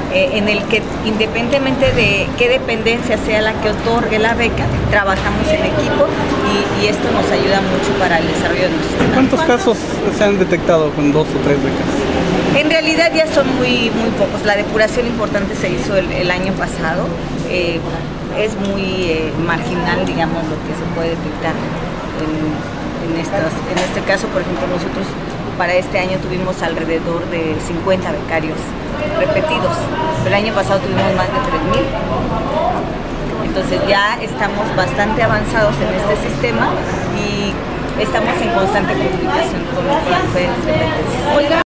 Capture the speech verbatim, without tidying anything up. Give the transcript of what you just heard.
eh, en el que independientemente de qué dependencia sea la que otorgue la beca, trabajamos en equipo y, y esto nos ayuda mucho para el desarrollo de nuestros estudiantes. ¿Cuántos casos se han detectado con dos o tres becas? En realidad ya son muy, muy pocos. La depuración importante se hizo el, el año pasado. Eh, es muy eh, marginal, digamos, lo que se puede detectar en, en, estas, en este caso. Por ejemplo, nosotros para este año tuvimos alrededor de cincuenta becarios repetidos. El año pasado tuvimos más de tres mil. Entonces ya estamos bastante avanzados en este sistema y estamos en constante comunicación con las diferentes dependencias.